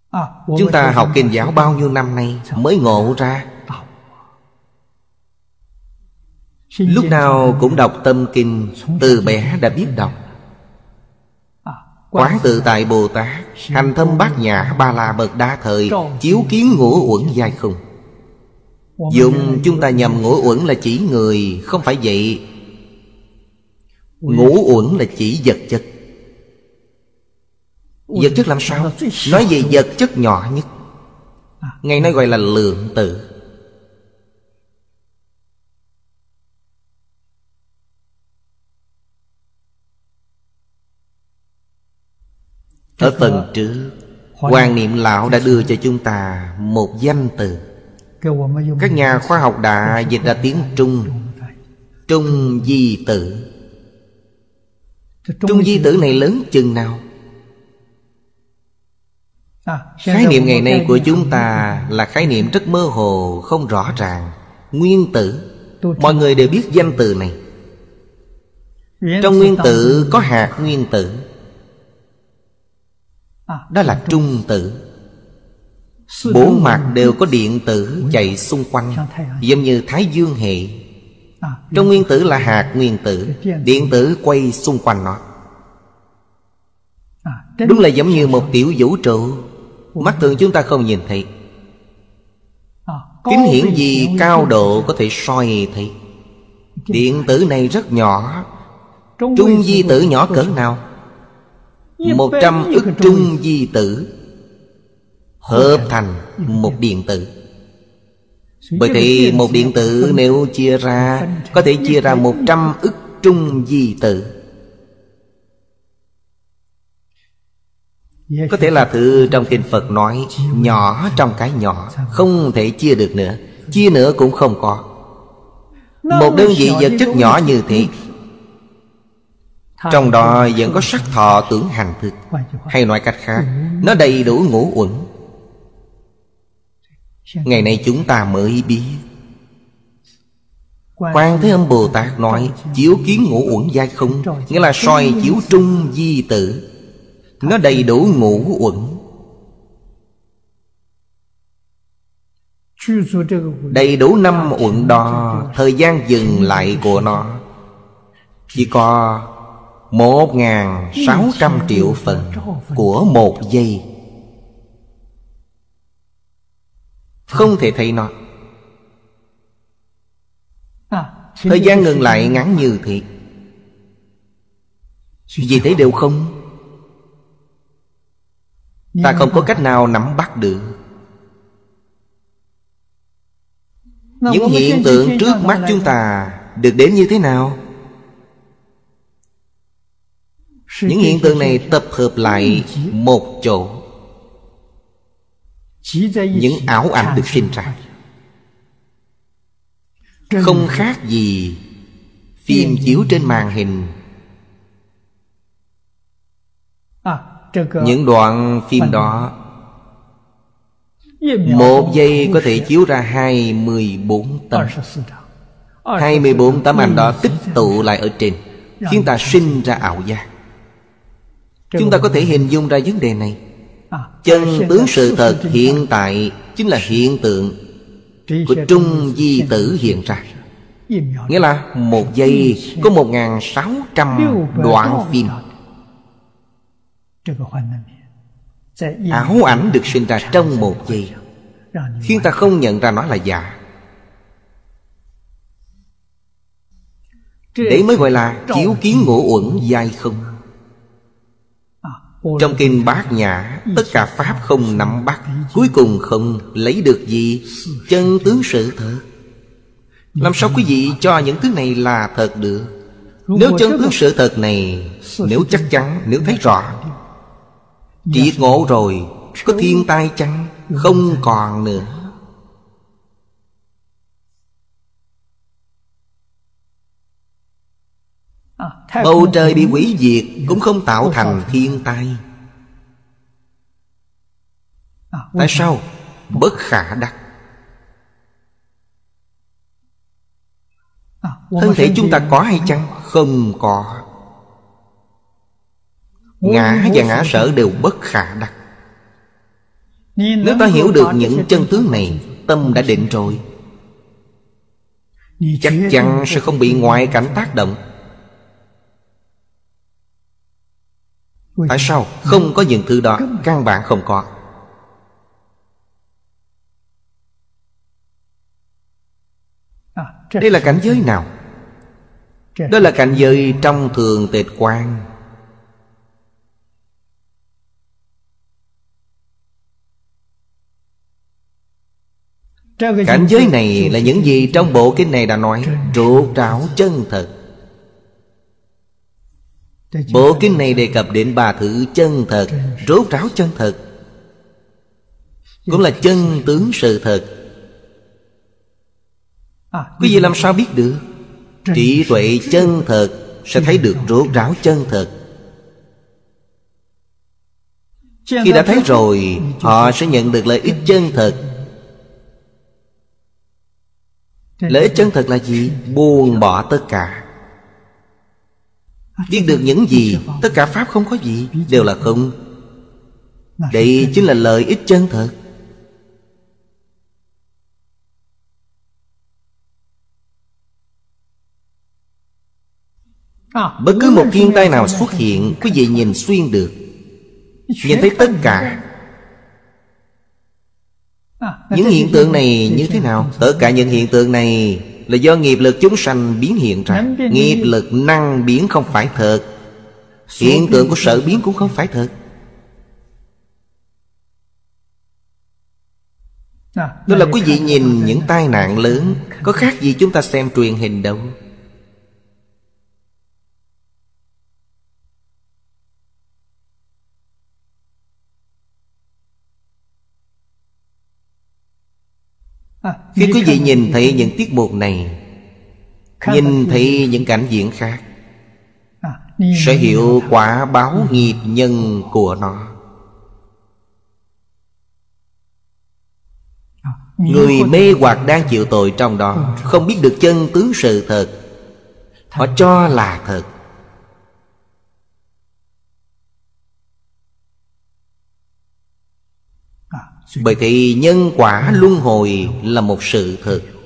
Chúng ta học kinh giáo bao nhiêu năm nay mới ngộ ra. Lúc nào cũng đọc tâm kinh, từ bé đã biết đọc. Quán tự tại Bồ Tát, hành thâm bát nhã ba la mật đa thời, chiếu kiến ngũ uẩn giai không. Dùng chúng ta nhầm ngũ uẩn là chỉ người, không phải vậy. Ngũ uẩn là chỉ vật chất. Vật chất làm sao? Nói về vật chất nhỏ nhất, Ngài nói gọi là lượng tử. Ở phần trước, Hoàng Niệm Lão đã đưa cho chúng ta một danh từ. Các nhà khoa học đã dịch ra tiếng Trung. Trung di tử. Trung di tử này lớn chừng nào? Khái niệm ngày nay của chúng ta là khái niệm rất mơ hồ, không rõ ràng. Nguyên tử, mọi người đều biết danh từ này. Trong nguyên tử có hạt nguyên tử, đó là trung tử. Bốn mặt đều có điện tử chạy xung quanh, giống như Thái Dương hệ. Trong nguyên tử là hạt nguyên tử, điện tử quay xung quanh nó. Đúng là giống như một tiểu vũ trụ, mắt thường chúng ta không nhìn thấy. Kính hiển vi cao độ có thể soi thấy. Điện tử này rất nhỏ. Trung di tử nhỏ cỡ nào? 100 ức trung di tử hợp thành một điện tử. Bởi thì một điện tử nếu chia ra, có thể chia ra 100 ức trung di tử. Có thể là thứ trong kinh Phật nói nhỏ trong cái nhỏ, không thể chia được nữa. Chia nữa cũng không có. Một đơn vị vật chất nhỏ như thế, trong đó vẫn có sắc thọ tưởng hành thức. Hay nói cách khác, nó đầy đủ ngũ uẩn. Ngày nay chúng ta mới biết. Quan Thế Âm Bồ Tát nói chiếu kiến ngũ uẩn giai không, nghĩa là soi chiếu trung di tử. Nó đầy đủ ngũ uẩn. Đầy đủ 5 uẩn đó, thời gian dừng lại của nó chỉ có 1.600 triệu phần của 1 giây. Không thể thấy nó. Thời gian ngừng lại ngắn như thế. Vì thế đều không. Ta không có cách nào nắm bắt được. Những hiện tượng trước mắt chúng ta được đến như thế nào? Những hiện tượng này tập hợp lại một chỗ, những ảo ảnh được sinh ra. Không khác gì phim chiếu trên màn hình. Những đoạn phim đó 1 giây có thể chiếu ra 24 tấm. 24 tấm ảnh đó tích tụ lại ở trên, khiến ta sinh ra ảo giác. Chúng ta có thể hình dung ra vấn đề này. Chân tướng sự thật hiện tại chính là hiện tượng của trung di tử hiện ra. Nghĩa là 1 giây có 1.600 đoạn phim. Ảo ảnh được sinh ra trong 1 giây, khiến ta không nhận ra nó là giả. Đấy mới gọi là chiếu kiến ngũ uẩn giai không. Trong kinh Bát Nhã, tất cả pháp không nắm bắt, cuối cùng không lấy được gì? Chân tướng sự thật. Làm sao quý vị cho những thứ này là thật được? Nếu chân tướng sự thật này, nếu chắc chắn, nếu thấy rõ, triệt ngộ rồi, có thiên tai chăng? Không còn nữa. Bầu trời bị hủy diệt cũng không tạo thành thiên tai. Tại sao? Bất khả đắc. Thân thể chúng ta có hay chăng? Không có. Ngã và ngã sở đều bất khả đắc. Nếu ta hiểu được những chân tướng này, tâm đã định rồi, chắc chắn sẽ không bị ngoại cảnh tác động. Tại sao? Không có những thứ đó, căn bản không có. Đây là cảnh giới nào? Đó là cảnh giới trong thường tịch quan. Cảnh giới này là những gì trong bộ kinh này đã nói, rốt ráo chân thật. Bộ kinh này đề cập đến ba thứ chân thật, rốt ráo chân thật, cũng là chân tướng sự thật. Quý vị làm sao biết được? Trí tuệ chân thật sẽ thấy được rốt ráo chân thật. Khi đã thấy rồi, họ sẽ nhận được lợi ích chân thật. Lợi ích chân thật là gì? Buông bỏ tất cả. Biết được những gì? Tất cả pháp không có gì, đều là không. Đây chính là lợi ích chân thật. Bất cứ một thiên tai nào xuất hiện, quý vị nhìn xuyên được, nhìn thấy tất cả. Những hiện tượng này như thế nào? Tất cả những hiện tượng này là do nghiệp lực chúng sanh biến hiện ra. Nghiệp lực năng biến không phải thật. Hiện tượng của sở biến cũng không phải thật. Đó là quý vị nhìn những tai nạn lớn, có khác gì chúng ta xem truyền hình đâu. Khi quý vị nhìn thấy những tiết mục này, nhìn thấy những cảnh diễn khác, sẽ hiểu quả báo nghiệp nhân của nó. Người mê hoặc đang chịu tội trong đó, không biết được chân tướng sự thật, họ cho là thật. Bởi thì nhân quả luân hồi là một sự thật.